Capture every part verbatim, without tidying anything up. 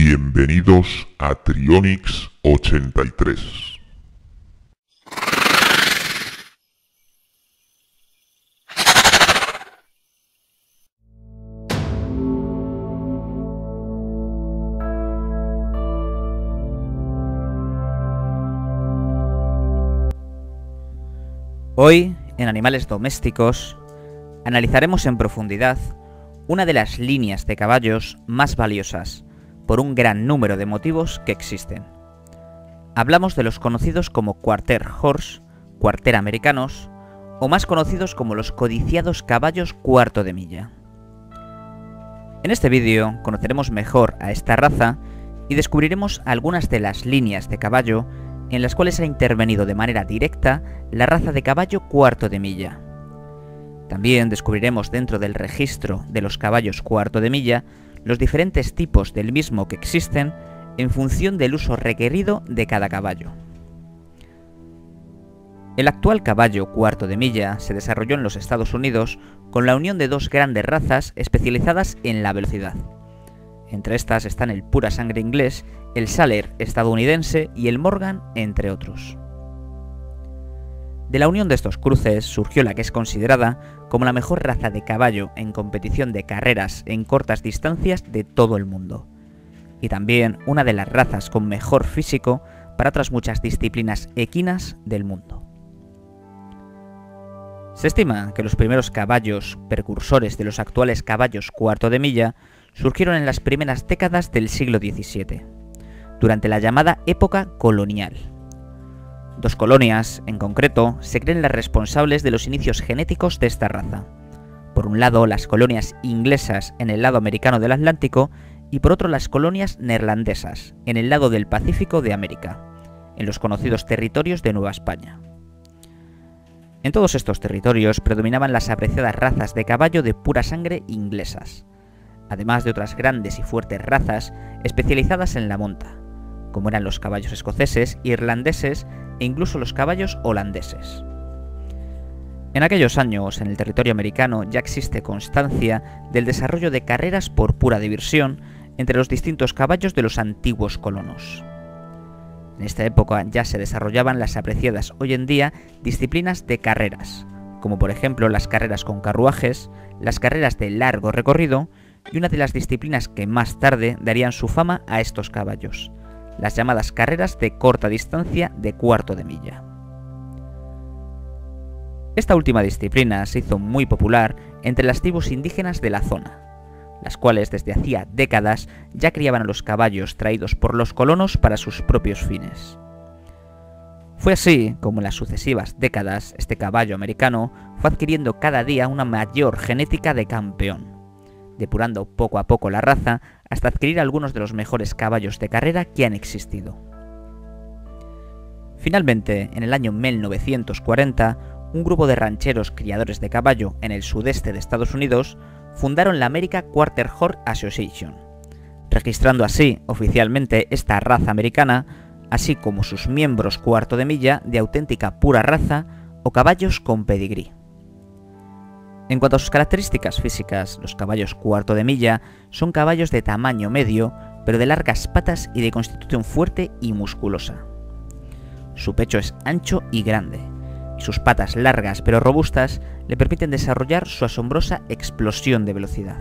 Bienvenidos a Trionyx ochenta y tres. Hoy, en Animales Domésticos, analizaremos en profundidad una de las líneas de caballos más valiosas, por un gran número de motivos que existen. Hablamos de los conocidos como Quarter Horse, Quarter americanos, o más conocidos como los codiciados caballos cuarto de milla. En este vídeo conoceremos mejor a esta raza y descubriremos algunas de las líneas de caballo en las cuales ha intervenido de manera directa la raza de caballo cuarto de milla. También descubriremos dentro del registro de los caballos cuarto de milla los diferentes tipos del mismo que existen en función del uso requerido de cada caballo. El actual caballo cuarto de milla se desarrolló en los Estados Unidos con la unión de dos grandes razas especializadas en la velocidad. Entre estas están el pura sangre inglés, el Saller estadounidense y el Morgan, entre otros. De la unión de estos cruces surgió la que es considerada como la mejor raza de caballo en competición de carreras en cortas distancias de todo el mundo, y también una de las razas con mejor físico para otras muchas disciplinas equinas del mundo. Se estima que los primeros caballos precursores de los actuales caballos cuarto de milla surgieron en las primeras décadas del siglo diecisiete, durante la llamada época colonial. Dos colonias, en concreto, se creen las responsables de los inicios genéticos de esta raza. Por un lado, las colonias inglesas en el lado americano del Atlántico y por otro las colonias neerlandesas en el lado del Pacífico de América, en los conocidos territorios de Nueva España. En todos estos territorios predominaban las apreciadas razas de caballo de pura sangre inglesas, además de otras grandes y fuertes razas especializadas en la monta, como eran los caballos escoceses, irlandeses e incluso los caballos holandeses. En aquellos años, en el territorio americano ya existe constancia del desarrollo de carreras por pura diversión entre los distintos caballos de los antiguos colonos. En esta época ya se desarrollaban las apreciadas hoy en día disciplinas de carreras, como por ejemplo las carreras con carruajes, las carreras de largo recorrido y una de las disciplinas que más tarde darían su fama a estos caballos, las llamadas carreras de corta distancia de cuarto de milla. Esta última disciplina se hizo muy popular entre las tribus indígenas de la zona, las cuales desde hacía décadas ya criaban a los caballos traídos por los colonos para sus propios fines. Fue así como en las sucesivas décadas este caballo americano fue adquiriendo cada día una mayor genética de campeón, depurando poco a poco la raza hasta adquirir algunos de los mejores caballos de carrera que han existido. Finalmente, en el año mil novecientos cuarenta, un grupo de rancheros criadores de caballo en el sudeste de Estados Unidos fundaron la American Quarter Horse Association, registrando así oficialmente esta raza americana, así como sus miembros cuarto de milla de auténtica pura raza o caballos con pedigrí. En cuanto a sus características físicas, los caballos cuarto de milla son caballos de tamaño medio, pero de largas patas y de constitución fuerte y musculosa. Su pecho es ancho y grande, y sus patas largas pero robustas le permiten desarrollar su asombrosa explosión de velocidad.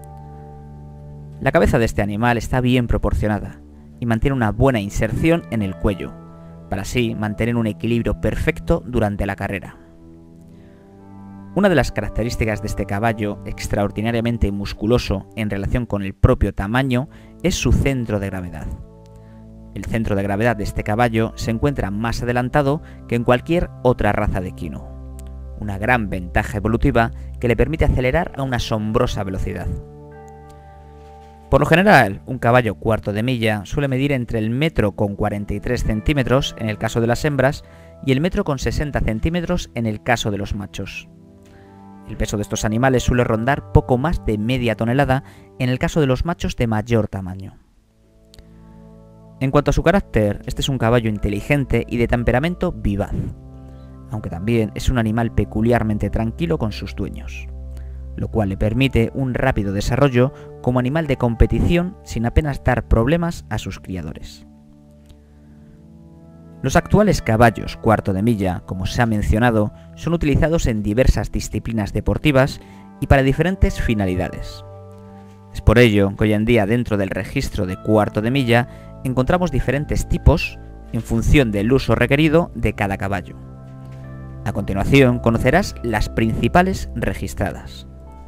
La cabeza de este animal está bien proporcionada y mantiene una buena inserción en el cuello, para así mantener un equilibrio perfecto durante la carrera. Una de las características de este caballo, extraordinariamente musculoso en relación con el propio tamaño, es su centro de gravedad. El centro de gravedad de este caballo se encuentra más adelantado que en cualquier otra raza de equino, una gran ventaja evolutiva que le permite acelerar a una asombrosa velocidad. Por lo general, un caballo cuarto de milla suele medir entre el metro con cuarenta y tres centímetros en el caso de las hembras y el metro con sesenta centímetros en el caso de los machos. El peso de estos animales suele rondar poco más de media tonelada en el caso de los machos de mayor tamaño. En cuanto a su carácter, este es un caballo inteligente y de temperamento vivaz, aunque también es un animal peculiarmente tranquilo con sus dueños. lo cual le permite un rápido desarrollo como animal de competición sin apenas dar problemas a sus criadores. Los actuales caballos cuarto de milla, como se ha mencionado, son utilizados en diversas disciplinas deportivas y para diferentes finalidades. Es por ello que hoy en día dentro del registro de cuarto de milla encontramos diferentes tipos en función del uso requerido de cada caballo. A continuación conocerás las principales registradas.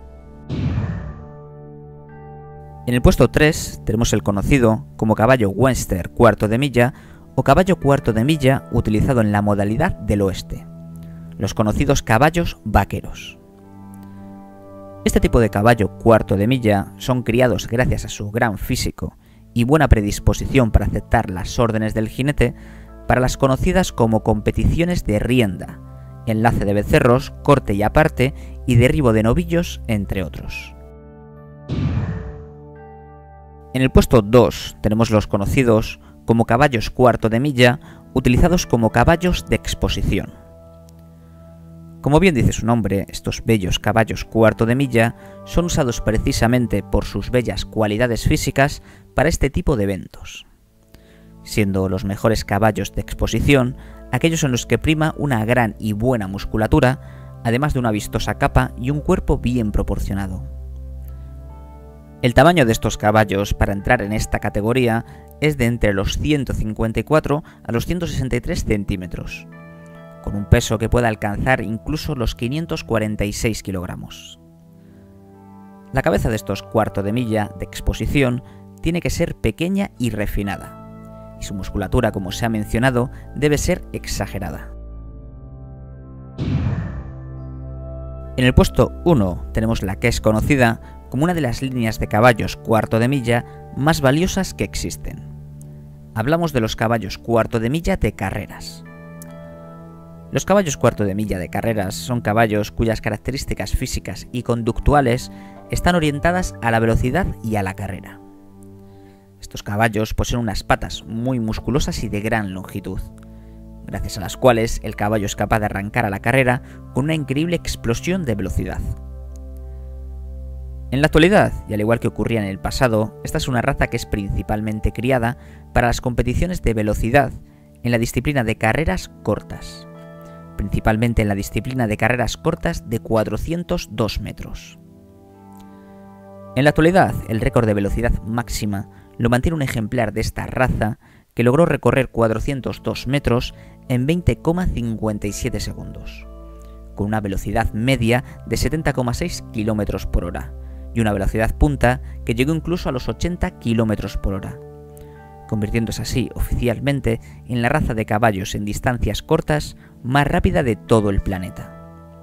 En el puesto tres tenemos el conocido como caballo Western cuarto de milla o caballo cuarto de milla utilizado en la modalidad del oeste, los conocidos caballos vaqueros. Este tipo de caballo cuarto de milla son criados gracias a su gran físico y buena predisposición para aceptar las órdenes del jinete para las conocidas como competiciones de rienda, enlace de becerros, corte y aparte y derribo de novillos, entre otros. En el puesto dos tenemos los conocidos como caballos cuarto de milla, utilizados como caballos de exposición. Como bien dice su nombre, estos bellos caballos cuarto de milla son usados precisamente por sus bellas cualidades físicas para este tipo de eventos, siendo los mejores caballos de exposición aquellos en los que prima una gran y buena musculatura, además de una vistosa capa y un cuerpo bien proporcionado. El tamaño de estos caballos para entrar en esta categoría es de entre los ciento cincuenta y cuatro a los ciento sesenta y tres centímetros, con un peso que puede alcanzar incluso los quinientos cuarenta y seis kilogramos. La cabeza de estos cuarto de milla de exposición tiene que ser pequeña y refinada, y su musculatura, como se ha mencionado, debe ser exagerada. En el puesto uno tenemos la que es conocida como una de las líneas de caballos cuarto de milla más valiosas que existen. Hablamos de los caballos cuarto de milla de carreras. Los caballos cuarto de milla de carreras son caballos cuyas características físicas y conductuales están orientadas a la velocidad y a la carrera. Estos caballos poseen unas patas muy musculosas y de gran longitud, gracias a las cuales el caballo es capaz de arrancar a la carrera con una increíble explosión de velocidad. En la actualidad, y al igual que ocurría en el pasado, esta es una raza que es principalmente criada para las competiciones de velocidad en la disciplina de carreras cortas, principalmente en la disciplina de carreras cortas de cuatrocientos dos metros. En la actualidad, el récord de velocidad máxima lo mantiene un ejemplar de esta raza que logró recorrer cuatrocientos dos metros en veinte coma cincuenta y siete segundos, con una velocidad media de setenta coma seis kilómetros por hora y una velocidad punta que llegó incluso a los ochenta kilómetros por hora, convirtiéndose así oficialmente en la raza de caballos en distancias cortas más rápida de todo el planeta.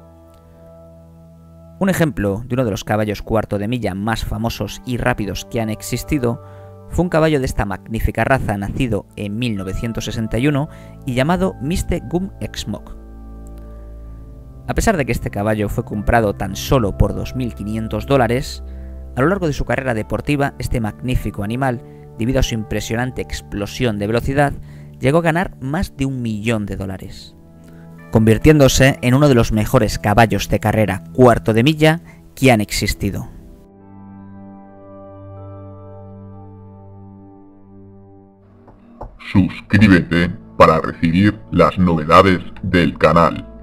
Un ejemplo de uno de los caballos cuarto de milla más famosos y rápidos que han existido fue un caballo de esta magnífica raza nacido en mil novecientos sesenta y uno y llamado míster Gum Exmock. A pesar de que este caballo fue comprado tan solo por dos mil quinientos dólares, a lo largo de su carrera deportiva este magnífico animal, debido a su impresionante explosión de velocidad, llegó a ganar más de un millón de dólares, convirtiéndose en uno de los mejores caballos de carrera cuarto de milla que han existido. Suscríbete para recibir las novedades del canal.